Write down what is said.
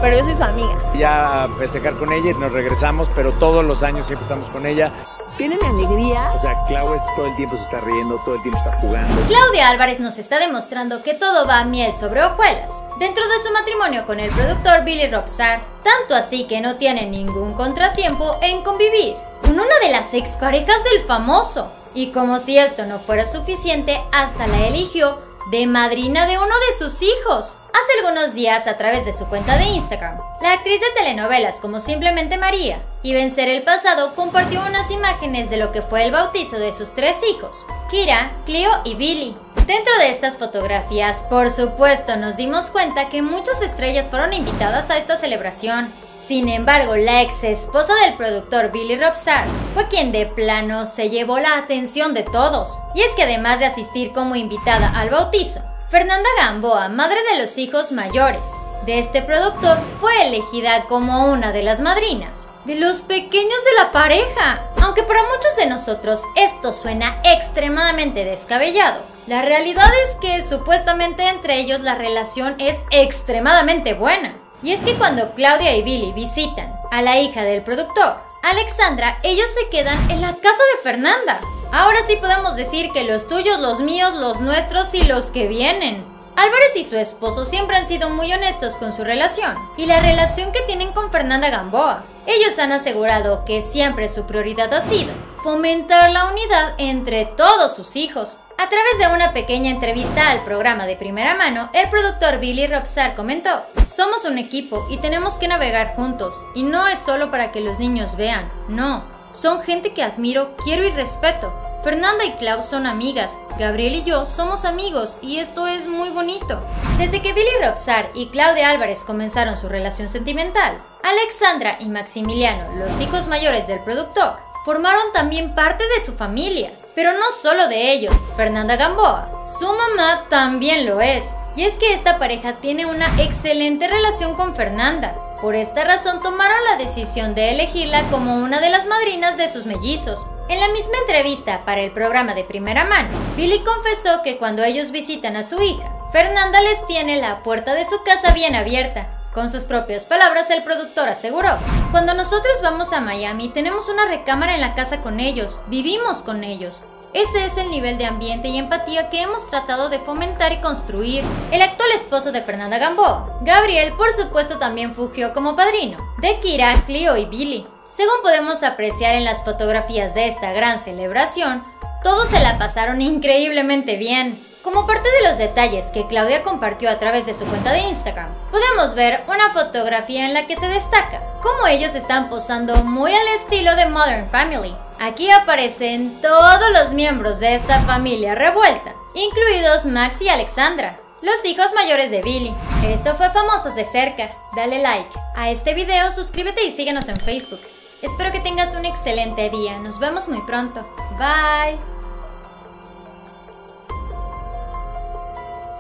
pero yo soy su amiga. Ya a festejar con ella y nos regresamos, pero todos los años siempre estamos con ella. Tiene mi alegría. O sea, Clau todo el tiempo se está riendo, todo el tiempo está jugando. Claudia Álvarez nos está demostrando que todo va a miel sobre hojuelas dentro de su matrimonio con el productor Billy Robsar, tanto así que no tiene ningún contratiempo en convivir con una de las exparejas del famoso. Y como si esto no fuera suficiente, hasta la eligió de madrina de uno de sus hijos. Hace algunos días, a través de su cuenta de Instagram, la actriz de telenovelas como Simplemente María y Vencer el Pasado compartió unas imágenes de lo que fue el bautizo de sus 3 hijos, Kira, Cleo y Billy. Dentro de estas fotografías, por supuesto, nos dimos cuenta que muchas estrellas fueron invitadas a esta celebración. Sin embargo, la ex esposa del productor Billy Robsar fue quien de plano se llevó la atención de todos. Y es que además de asistir como invitada al bautizo, Fernanda Gamboa, madre de los hijos mayores de este productor, fue elegida como una de las madrinas de los pequeños de la pareja. Aunque para muchos de nosotros esto suena extremadamente descabellado, la realidad es que supuestamente entre ellos la relación es extremadamente buena. Y es que cuando Claudia y Billy visitan a la hija del productor, Alexandra, ellos se quedan en la casa de Fernanda. Ahora sí podemos decir que los tuyos, los míos, los nuestros y los que vienen. Álvarez y su esposo siempre han sido muy honestos con su relación y la relación que tienen con Fernanda Gamboa. Ellos han asegurado que siempre su prioridad ha sido fomentar la unidad entre todos sus hijos. A través de una pequeña entrevista al programa de Primera Mano, el productor Billy Robsar comentó: "Somos un equipo y tenemos que navegar juntos, y no es solo para que los niños vean, no, son gente que admiro, quiero y respeto. Fernanda y Clau son amigas, Gabriel y yo somos amigos y esto es muy bonito". Desde que Billy Robsar y Claudia Álvarez comenzaron su relación sentimental, Alexandra y Maximiliano, los hijos mayores del productor, formaron también parte de su familia. Pero no solo de ellos, Fernanda Gamboa, su mamá también lo es. Y es que esta pareja tiene una excelente relación con Fernanda. Por esta razón tomaron la decisión de elegirla como una de las madrinas de sus mellizos. En la misma entrevista para el programa de Primera Mano, Billy confesó que cuando ellos visitan a su hija, Fernanda les tiene la puerta de su casa bien abierta. Con sus propias palabras, el productor aseguró: "Cuando nosotros vamos a Miami, tenemos una recámara en la casa con ellos, vivimos con ellos. Ese es el nivel de ambiente y empatía que hemos tratado de fomentar y construir". El actual esposo de Fernanda Gamboa, Gabriel, por supuesto también fungió como padrino de Kira, Cleo y Billy. Según podemos apreciar en las fotografías de esta gran celebración, todos se la pasaron increíblemente bien. Como parte de los detalles que Claudia compartió a través de su cuenta de Instagram, podemos ver una fotografía en la que se destaca cómo ellos están posando muy al estilo de Modern Family. Aquí aparecen todos los miembros de esta familia revuelta, incluidos Max y Alexandra, los hijos mayores de Billy. Esto fue Famosos de Cerca. Dale like a este video, suscríbete y síguenos en Facebook. Espero que tengas un excelente día. Nos vemos muy pronto. Bye.